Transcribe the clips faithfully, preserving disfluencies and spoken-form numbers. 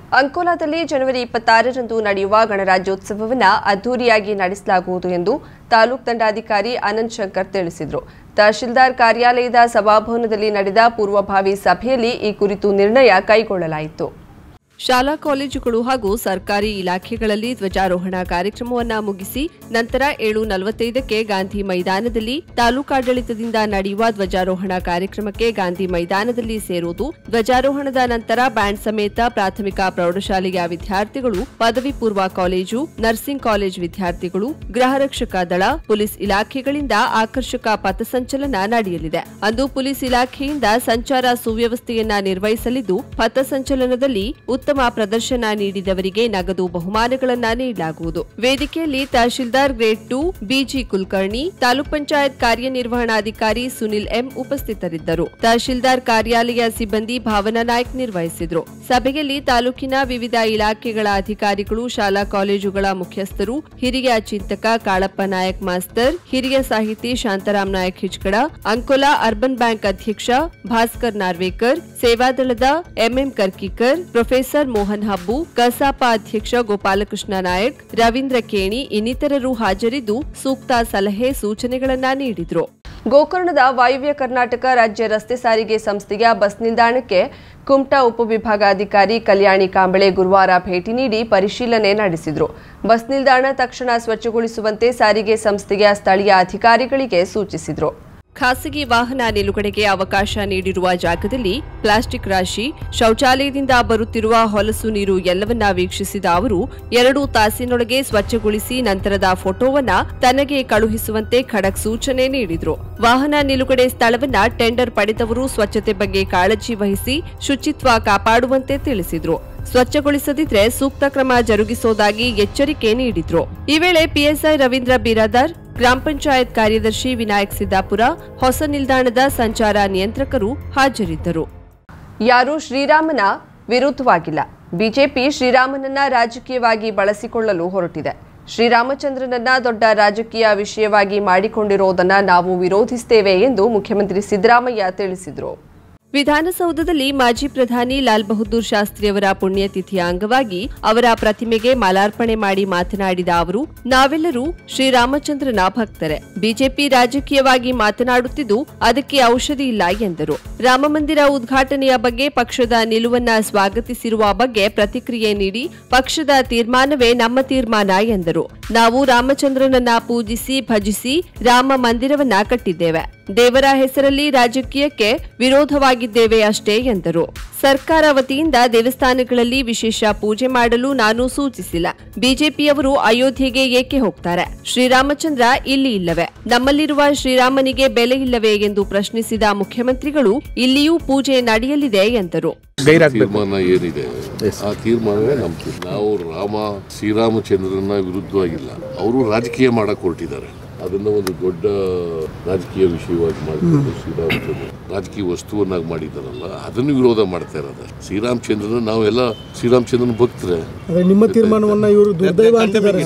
ಅಂಕೋಲಾದಲ್ಲಿ ಜನವರಿ ಇಪ್ಪತ್ತಾರರಂದು ನಡೆಯುವ ಗಣರಾಜ್ಯೋತ್ಸವವನ್ನು ಅದ್ದೂರಿಯಾಗಿ ನಡೆಸಲಾಗುವುದು ಎಂದು ತಾಲೂಕು ದಂಡಾಧಿಕಾರಿ ಆನಂದ್ ಶಂಕರ್ ತಿಳಿಸಿದರು. ತಹಶೀಲ್ದಾರ್ ಕಾರ್ಯಾಲಯದ ಸಭಾಭವನದಲ್ಲಿ ನಡೆದ ಪೂರ್ವಭಾವಿ ಸಭೆಯಲ್ಲಿ ಈ ಕುರಿತು ನಿರ್ಣಯ ಕೈಗೊಳ್ಳಲಾಯಿತು. ಶಾಲಾ ಕಾಲೇಜುಗಳು ಹಾಗೂ ಸರ್ಕಾರಿ ಇಲಾಖೆಗಳಲ್ಲಿ ಧ್ವಜಾರೋಹಣ ಕಾರ್ಯಕ್ರಮವನ್ನು ಮುಗಿಸಿ ನಂತರ ಏಳು ನಲವತ್ತೈದಕ್ಕೆ ಗಾಂಧಿ ಮೈದಾನದಲ್ಲಿ ತಾಲೂಕಾಡಳಿತದಿಂದ ನಡೆಯುವ ಧ್ವಜಾರೋಹಣ ಕಾರ್ಯಕ್ರಮಕ್ಕೆ ಗಾಂಧಿ ಮೈದಾನದಲ್ಲಿ ಸೇರುವುದು. ಧ್ವಜಾರೋಹಣದ ನಂತರ ಬ್ಯಾಂಡ್ ಸಮೇತ ಪ್ರಾಥಮಿಕ ಪ್ರೌಢಶಾಲೆಯ ವಿದ್ಯಾರ್ಥಿಗಳು, ಪದವಿ ಪೂರ್ವ ಕಾಲೇಜು, ನರ್ಸಿಂಗ್ ಕಾಲೇಜು ವಿದ್ಯಾರ್ಥಿಗಳು, ಗೃಹರಕ್ಷಕ ದಳ, ಪೊಲೀಸ್ ಇಲಾಖೆಗಳಿಂದ ಆಕರ್ಷಕ ಪಥಸಂಚಲನ ನಡೆಯಲಿದೆ. ಅಂದು ಪೊಲೀಸ್ ಇಲಾಖೆಯಿಂದ ಸಂಚಾರ ಸುವ್ಯವಸ್ಥೆಯನ್ನ ನಿರ್ವಹಿಸಲಿದ್ದು, ಪಥಸಂಚಲನದಲ್ಲಿ ಉತ್ತಮ ಪ್ರದರ್ಶನ ನೀಡಿದವರಿಗೆ ನಗದು ಬಹುಮಾನಗಳನ್ನ ನೀಡಲಾಗುವುದು. ವೇದಿಕೆಯಲ್ಲಿ ತಹಶೀಲ್ದಾರ್ ಗ್ರೇಡ್ ಟು ಬಿಜಿ ಕುಲಕರ್ಣಿ, ತಾಲೂಕ್ ಪಂಚಾಯತ್ ಕಾರ್ಯನಿರ್ವಹಣಾಧಿಕಾರಿ ಸುನಿಲ್ ಎಂ ಉಪಸ್ಥಿತರಿದ್ದರು. ತಹಶೀಲ್ದಾರ್ ಕಾರ್ಯಾಲಯ ಸಿಬ್ಬಂದಿ ಭಾವನಾ ನಾಯ್ಕ್ ನಿರ್ವಹಿಸಿದರು. ಸಭೆಯಲ್ಲಿ ತಾಲೂಕಿನ ವಿವಿಧ ಇಲಾಖೆಗಳ ಅಧಿಕಾರಿಗಳು, ಶಾಲಾ ಕಾಲೇಜುಗಳ ಮುಖ್ಯಸ್ಥರು, ಹಿರಿಯ ಚಿಂತಕ ಕಾಳಪ್ಪ ನಾಯಕ್ ಮಾಸ್ತರ್, ಹಿರಿಯ ಸಾಹಿತಿ ಶಾಂತರಾಮ್ ನಾಯಕ್ ಹಿಚ್ಕಡ, ಅಂಕೋಲಾ ಅರ್ಬನ್ ಬ್ಯಾಂಕ್ ಅಧ್ಯಕ್ಷ ಭಾಸ್ಕರ್ ನಾರ್ವೇಕರ್, ಸೇವಾದಳದ ಎಂಎಂ ಕರ್ಕಿಕರ್, ಪ್ರೊಫೆಸರ್ ಮೋಹನ್ ಹಬ್ಬು, ಕಸಾಪ ಅಧ್ಯಕ್ಷ ಗೋಪಾಲಕೃಷ್ಣ ನಾಯಕ್, ರವೀಂದ್ರ ಕೇಣಿ ಇನ್ನಿತರರು ಹಾಜರಿದ್ದು ಸೂಕ್ತ ಸಲಹೆ ಸೂಚನೆಗಳನ್ನ ನೀಡಿದರು. ಗೋಕರ್ಣದ ವಾಯುವ್ಯ ಕರ್ನಾಟಕ ರಾಜ್ಯ ರಸ್ತೆ ಸಾರಿಗೆ ಸಂಸ್ಥೆಯ ಬಸ್ ನಿಲ್ದಾಣಕ್ಕೆ ಕುಮಟಾ ಉಪವಿಭಾಗಾಧಿಕಾರಿ ಕಲ್ಯಾಣಿ ಕಾಂಬಳೆ ಗುರುವಾರ ಭೇಟಿ ನೀಡಿ ಪರಿಶೀಲನೆ ನಡೆಸಿದರು. ಬಸ್ ನಿಲ್ದಾಣ ತಕ್ಷಣ ಸ್ವಚ್ಛಗೊಳಿಸುವಂತೆ ಸಾರಿಗೆ ಸಂಸ್ಥೆಯ ಸ್ಥಳೀಯ ಅಧಿಕಾರಿಗಳಿಗೆ ಸೂಚಿಸಿದರು. ಖಾಸಗಿ ವಾಹನ ನಿಲುಗಡೆಗೆ ಅವಕಾಶ ನೀಡಿರುವ ಜಾಗದಲ್ಲಿ ಪ್ಲಾಸ್ಟಿಕ್ ರಾಶಿ, ಶೌಚಾಲಯದಿಂದ ಬರುತ್ತಿರುವ ಹೊಲಸು ನೀರು ಎಲ್ಲವನ್ನ ವೀಕ್ಷಿಸಿದ ಅವರು ಎರಡು ತಾಸಿನೊಳಗೆ ಸ್ವಚ್ಛಗೊಳಿಸಿ ನಂತರದ ಫೋಟೋವನ್ನ ತನಗೆ ಕಳುಹಿಸುವಂತೆ ಖಡಕ್ ಸೂಚನೆ ನೀಡಿದರು. ವಾಹನ ನಿಲುಗಡೆ ಸ್ಥಳವನ್ನ ಟೆಂಡರ್ ಪಡೆದವರು ಸ್ವಚ್ಛತೆ ಬಗ್ಗೆ ಕಾಳಜಿ ವಹಿಸಿ ಶುಚಿತ್ವ ಕಾಪಾಡುವಂತೆ ತಿಳಿಸಿದರು. ಸ್ವಚ್ಛಗೊಳಿಸದಿದ್ರೆ ಸೂಕ್ತ ಕ್ರಮ ಜರುಗಿಸುವುದಾಗಿ ಎಚ್ಚರಿಕೆ ನೀಡಿದ್ರು. ಈ ವೇಳೆ ಪಿಎಸ್ಐ ರವೀಂದ್ರ ಬಿರಾದಾರ್, ಗ್ರಾಮ ಪಂಚಾಯತ್ ಕಾರ್ಯದರ್ಶಿ ವಿನಾಯಕ್ ಸಿದ್ದಾಪುರ, ಹೊಸ ನಿಲ್ದಾಣದ ಸಂಚಾರ ನಿಯಂತ್ರಕರು ಹಾಜರಿದ್ದರು. ಯಾರೂ ಶ್ರೀರಾಮನ ವಿರುದ್ಧವಾಗಿಲ್ಲ. ಬಿಜೆಪಿ ಶ್ರೀರಾಮನನ್ನ ರಾಜಕೀಯವಾಗಿ ಬಳಸಿಕೊಳ್ಳಲು ಹೊರಟಿದೆ. ಶ್ರೀರಾಮಚಂದ್ರನನ್ನ ದೊಡ್ಡ ರಾಜಕೀಯ ವಿಷಯವಾಗಿ ಮಾಡಿಕೊಂಡಿರೋದನ್ನ ನಾವು ವಿರೋಧಿಸುತ್ತೇವೆ ಎಂದು ಮುಖ್ಯಮಂತ್ರಿ ಸಿದ್ದರಾಮಯ್ಯ ತಿಳಿಸಿದರು. ವಿಧಾನಸೌಧದಲ್ಲಿ ಮಾಜಿ ಪ್ರಧಾನಿ ಲಾಲ್ ಬಹದ್ದೂರ್ ಶಾಸ್ತ್ರಿಯವರ ಪುಣ್ಯತಿಥಿಯ ಅಂಗವಾಗಿ ಅವರ ಪ್ರತಿಮೆಗೆ ಮಾಲಾರ್ಪಣೆ ಮಾಡಿ ಮಾತನಾಡಿದ ಅವರು, ನಾವೆಲ್ಲರೂ ಶ್ರೀರಾಮಚಂದ್ರನ ಭಕ್ತರೆ. ಬಿಜೆಪಿ ರಾಜಕೀಯವಾಗಿ ಮಾತನಾಡುತ್ತಿದ್ದು ಅದಕ್ಕೆ ಔಷಧಿ ಇಲ್ಲ ಎಂದರು. ರಾಮಮಂದಿರ ಉದ್ಘಾಟನೆಯ ಬಗ್ಗೆ ಪಕ್ಷದ ನಿಲುವನ್ನ ಸ್ವಾಗತಿಸಿರುವ ಬಗ್ಗೆ ಪ್ರತಿಕ್ರಿಯೆ ನೀಡಿ, ಪಕ್ಷದ ತೀರ್ಮಾನವೇ ನಮ್ಮ ತೀರ್ಮಾನ ಎಂದರು. ನಾವು ರಾಮಚಂದ್ರನನ್ನ ಪೂಜಿಸಿ ಭಜಿಸಿ ರಾಮ ಮಂದಿರವನ್ನ ಕಟ್ಟಿದ್ದೇವೆ. ದೇವರ ಹೆಸರಲ್ಲಿ ರಾಜಕೀಯಕ್ಕೆ ವಿರೋಧವಾಗಿದ್ದೇವೆ ಅಷ್ಟೇ ಎಂದರು. ಸರ್ಕಾರ ವತಿಯಿಂದ ದೇವಸ್ಥಾನಗಳಲ್ಲಿ ವಿಶೇಷ ಪೂಜೆ ಮಾಡಲು ನಾನು ಸೂಚಿಸಿಲ್ಲ. ಬಿಜೆಪಿಯವರು ಅಯೋಧ್ಯೆಗೆ ಏಕೆ ಹೋಗ್ತಾರೆ? ಶ್ರೀರಾಮಚಂದ್ರ ಇಲ್ಲಿ ಇಲ್ಲವೇ? ನಮ್ಮಲ್ಲಿರುವ ಶ್ರೀರಾಮನಿಗೆ ಬೆಲೆ ಇಲ್ಲವೇ ಎಂದು ಪ್ರಶ್ನಿಸಿದ ಮುಖ್ಯಮಂತ್ರಿಗಳು, ಇಲ್ಲಿಯೂ ಪೂಜೆ ನಡೆಯಲಿದೆ ಎಂದರು. ತೀರ್ಮಾನ ಏನಿದೆ ಆ ತೀರ್ಮಾನವೇ ನಮ್ಮ. ನಾವು ರಾಮ ಶ್ರೀರಾಮಚಂದ್ರನ ವಿರುದ್ಧವಾಗಿಲ್ಲ. ಅವರು ರಾಜಕೀಯ ಮಾಡಕ್ ಹೊರಟಿದ್ದಾರೆ. ಅದನ್ನ ಒಂದು ದೊಡ್ಡ ರಾಜಕೀಯ ವಿಷಯವಾಗಿ ಮಾಡಿಕೊಂಡು ಶ್ರೀರಾಮಚಂದ್ರ ರಾಜಕೀಯ ವಸ್ತುವನ್ನಾಗಿ ಮಾಡಿದಾರಲ್ಲ, ಅದನ್ನು ವಿರೋಧ ಮಾಡ್ತಾ ಇರೋದು. ಶ್ರೀರಾಮಚಂದ್ರನ ನಾವೆಲ್ಲ ಶ್ರೀರಾಮಚಂದ್ರನ ಭಕ್ತರೆ. ನಿಮ್ಮ ತೀರ್ಮಾನವನ್ನ ಇವರು ದುರ್ದೈವ ಅಂತಿದ್ದಾರೆ.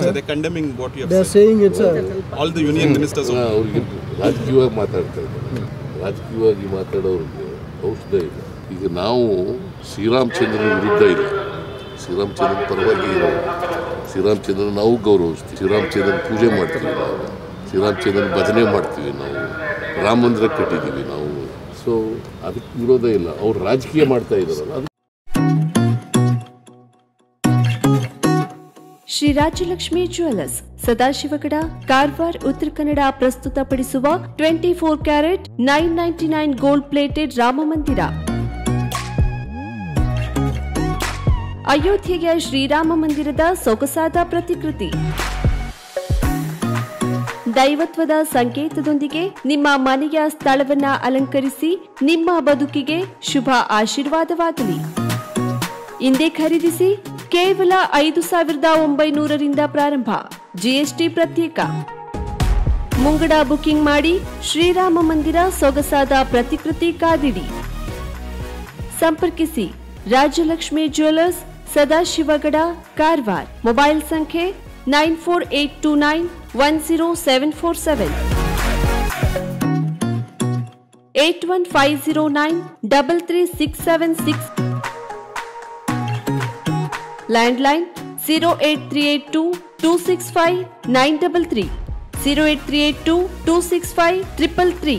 ಅವ್ರಿಗೆ ರಾಜಕೀಯವಾಗಿ ಮಾತಾಡ್ತಾ ಇದ್ದಾರೆ. ರಾಜಕೀಯವಾಗಿ ಮಾತಾಡೋರಿಗೆ ಔಷಧ ಇಲ್ಲ. ಈಗ ನಾವು ಶ್ರೀರಾಮಚಂದ್ರನ ವಿರುದ್ಧ ಇಲ್ಲ, ಶ್ರೀರಾಮಚಂದ್ರನ ಪರವಾಗಿ ಇರೋ ಶ್ರೀರಾಮಚಂದ್ರನ ನಾವು ಗೌರವಿಸ್ತೀವಿ. ಶ್ರೀರಾಮಚಂದ್ರನ ಪೂಜೆ ಮಾಡ್ತೀವಿ, ನಾವು ಶ್ರೀರಾಮಚಂದ್ರನ ಭಜನೆ ಮಾಡ್ತೀವಿ, ನಾವು ರಾಮ ಮಂದಿರ ಕಟ್ಟಿದ್ದೀವಿ ನಾವು. ಸೊ ಅದಕ್ಕೆ ವಿರೋಧ ಇಲ್ಲ. ಅವ್ರು ರಾಜಕೀಯ ಮಾಡ್ತಾ ಇದ್ದಾರಲ್ಲ. ಶ್ರೀ ರಾಜಲಕ್ಷ್ಮಿ ಜ್ಯುವೆಲ್ಲರ್ಸ್, ಸದಾಶಿವಗಡ, ಕಾರವಾರ, ಉತ್ತರ ಕನ್ನಡ ಪ್ರಸ್ತುತಪಡಿಸುವ twenty four carat nine ninety nine gold plated Ram Mandir. ಅಯೋಧ್ಯೆಯ ಶ್ರೀರಾಮ ಮಂದಿರದ ಸೊಗಸಾದ ಪ್ರತಿಕೃತಿ. ದೈವತ್ವದ ಸಂಕೇತದೊಂದಿಗೆ ನಿಮ್ಮ ಮನೆಯ ಸ್ಥಳವನ್ನ ಅಲಂಕರಿಸಿ ನಿಮ್ಮ ಬದುಕಿಗೆ ಶುಭ ಆಶೀರ್ವಾದವಾಗಲಿ. ಇಂದೇ ಖರೀದಿಸಿ. ಕೇವಲ ಐದು ಸಾವಿರದ ಒಂಬೈನೂರರಿಂದ ಪ್ರಾರಂಭ. ಜಿಎಸ್ಟಿ ಪ್ರತ್ಯೇಕ. ಮುಂಗಡ ಬುಕಿಂಗ್ ಮಾಡಿ. ಶ್ರೀರಾಮ ಮಂದಿರ ಸೊಗಸಾದ ಪ್ರತಿಕೃತಿ ಕಾದಿಡಿ. ಸಂಪರ್ಕಿಸಿ ರಾಜಲಕ್ಷ್ಮಿ ಜ್ಯುವೆಲ್ಲರ್ಸ್, ಸದಾಶಿವಗಡ, ಕಾರವಾರ. ಮೊಬೈಲ್ ಸಂಖ್ಯೆ nine four eight two nine one zero seven four seven, eight one five zero nine double three six seven six. Landline zero eight three eight two two six five nine double three zero eight three eight two two six five triple three.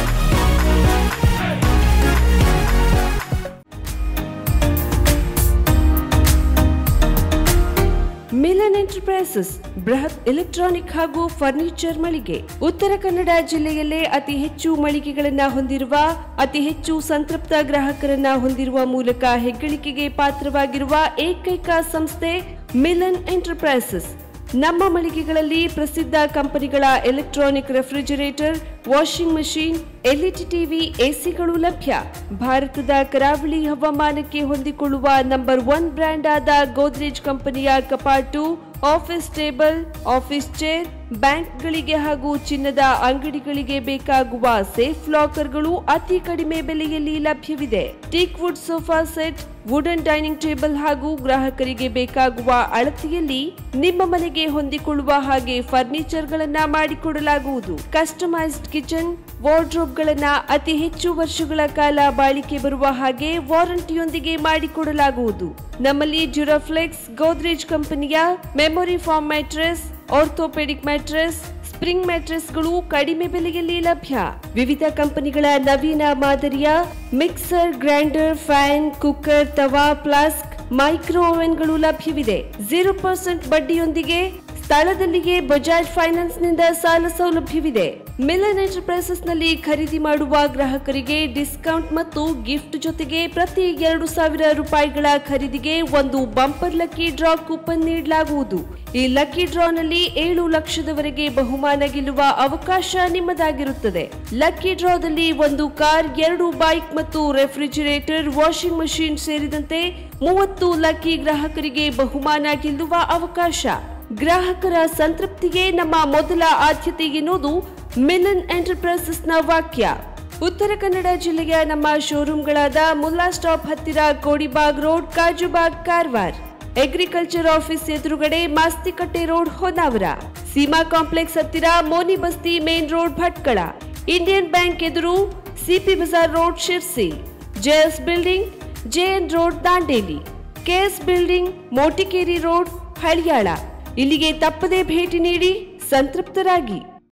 Milan enterprises ಬೃಹತ್ electronic ಹಾಗೂ furniture ಮಳಿಗೆ. ಉತ್ತರ ಕನ್ನಡ ಜಿಲ್ಲೆಯಲ್ಲೇ ಅತಿ ಹೆಚ್ಚು ಮಳಿಗೆಗಳನ್ನ ಹೊಂದಿರುವ, ಅತಿ ಹೆಚ್ಚು ಸಂತೃಪ್ತ ಗ್ರಾಹಕರನ್ನ ಹೊಂದಿರುವ ಮೂಲಕ ಹೆಗ್ಗಳಿಕೆಗೆ ಪಾತ್ರವಾಗಿರುವ ಏಕೈಕ ಸಂಸ್ಥೆ ಮಿಲನ್ ಎಂಟರ್ಪ್ರೈಸಸ್. ನಮ್ಮ ಮಳಿಗೆಗಳಲ್ಲಿ ಪ್ರಸಿದ್ಧ ಕಂಪನಿಗಳ electronic refrigerator, washing machine, LED TV, ಎಸಿಗಳು ಲಭ್ಯ. ಭಾರತದ ಕರಾವಳಿ ಹವಾಮಾನಕ್ಕೆ ಹೊಂದಿಕೊಳ್ಳುವ ನಂಬರ್ ಒನ್ ಬ್ರ್ಯಾಂಡ್ ಆದ ಗೋದ್ರೇಜ್ ಕಂಪನಿಯ ಕಪಾಟು, ಆಫೀಸ್ ಟೇಬಲ್, ಆಫೀಸ್ ಚೇರ್, ಬ್ಯಾಂಕ್ಗಳಿಗೆ ಹಾಗೂ ಚಿನ್ನದ ಅಂಗಡಿಗಳಿಗೆ ಬೇಕಾಗುವ ಸೇಫ್ ಲಾಕರ್ಗಳು ಅತಿ ಕಡಿಮೆ ಬೆಲೆಯಲ್ಲಿ ಲಭ್ಯವಿದೆ. Teak wood sofa set, wooden dining table ಹಾಗೂ ಗ್ರಾಹಕರಿಗೆ ಬೇಕಾಗುವ ಅಳತೆಯಲ್ಲಿ ನಿಮ್ಮ ಮನೆಗೆ ಹೊಂದಿಕೊಳ್ಳುವ ಹಾಗೆ ಫರ್ನಿಚರ್ ಗಳನ್ನ ಮಾಡಿಕೊಡಲಾಗುವುದು. ಕಸ್ಟಮೈಸ್ಡ್ ಕಿಚನ್, ವಾರ್ಡ್ರೋಬ್ ಗಳನ್ನ ಅತಿ ಹೆಚ್ಚು ವರ್ಷಗಳ ಕಾಲ ಬಾಳಿಕೆ ಬರುವ ಹಾಗೆ ವಾರಂಟಿಯೊಂದಿಗೆ ಮಾಡಿಕೊಡಲಾಗುವುದು. ನಮ್ಮಲ್ಲಿ ಡ್ಯೂರಾಫ್ಲೆಕ್ಸ್, ಗೋದ್ರೇಜ್ ಕಂಪನಿಯ memory foam mattress, orthopaedic mattress, spring ಮ್ಯಾಟ್ರೆಸ್ಗಳು ಕಡಿಮೆ ಬೆಲೆಯಲ್ಲಿ ಲಭ್ಯ. ವಿವಿಧ ಕಂಪನಿಗಳ ನವೀನ ಮಾದರಿಯ ಮಿಕ್ಸರ್, ಗ್ರೈಂಡರ್, ಫ್ಯಾನ್, ಕುಕ್ಕರ್, ತವಾ, ಫ್ಲಾಸ್ಕ್, ಮೈಕ್ರೋ ಓವೆನ್ಗಳು ಲಭ್ಯವಿದೆ. ಜೀರೋ ಪರ್ಸೆಂಟ್ ಬಡ್ಡಿಯೊಂದಿಗೆ ಸ್ಥಳದಲ್ಲಿಯೇ ಬಜಾಜ್ ಫೈನಾನ್ಸ್ ನಿಂದ ಸಾಲ ಸೌಲಭ್ಯವಿದೆ. ಮಿಲನ್ ಎಂಟರ್ಪ್ರೈಸಸ್ ನಲ್ಲಿ ಖರೀದಿ ಮಾಡುವ ಗ್ರಾಹಕರಿಗೆ ಡಿಸ್ಕೌಂಟ್ ಮತ್ತು ಗಿಫ್ಟ್ ಜೊತೆಗೆ ಪ್ರತಿ ಎರಡು ಸಾವಿರ ರೂಪಾಯಿಗಳ ಖರೀದಿಗೆ ಒಂದು ಬಂಪರ್ ಲಕ್ಕಿ ಡ್ರಾ ಕೂಪನ್ ನೀಡಲಾಗುವುದು. ಈ ಲಕ್ಕಿ ಡ್ರಾ ನಲ್ಲಿ ಏಳು ಲಕ್ಷದವರೆಗೆ ಬಹುಮಾನ ಗೆಲ್ಲುವ ಅವಕಾಶ ನಿಮ್ಮದಾಗಿರುತ್ತದೆ. ಲಕ್ಕಿ ಡ್ರಾದಲ್ಲಿ ಒಂದು ಕಾರ್, ಎರಡು ಬೈಕ್ ಮತ್ತು ರೆಫ್ರಿಜರೇಟರ್, ವಾಷಿಂಗ್ ಮಷೀನ್ ಸೇರಿದಂತೆ ಮೂವತ್ತು ಲಕ್ಕಿ ಗ್ರಾಹಕರಿಗೆ ಬಹುಮಾನ ಗೆಲ್ಲುವ ಅವಕಾಶ. ಗ್ರಾಹಕರ ಸಂತೃಪ್ತಿಗೆ ನಮ್ಮ ಮೊದಲ ಆದ್ಯತೆ ಎನ್ನುವುದು ಮಿಲನ್ ಎಂಟರ್ಪ್ರೈಸಸ್ ನ ವಾಕ್ಯ. ಉತ್ತರ ಕನ್ನಡ ಜಿಲ್ಲೆಯ ನಮ್ಮ ಶೋರೂಮ್ಗಳಾದ ಮುಲ್ಲಾ ಸ್ಟಾಪ್ ಹತ್ತಿರ Kodibag road, Kajubag, Karwar. Agriculture office ಎದುರುಗಡೆ ಮಾಸ್ತಿಕಟ್ಟೆ ರೋಡ್, ಹೊನ್ನಾವರ. ಸೀಮಾ ಕಾಂಪ್ಲೆಕ್ಸ್ ಹತ್ತಿರ Moni Basti main road, Bhatkal. Indian bank ಎದುರು CP Bazaar road, Sirsi. JS building, JN road, Dandeli. KS building, Motikeri road, Haliyal. ಇಲ್ಲಿಗೆ ತಪ್ಪದೇ ಭೇಟಿ ನೀಡಿ ಸಂತೃಪ್ತರಾಗಿ.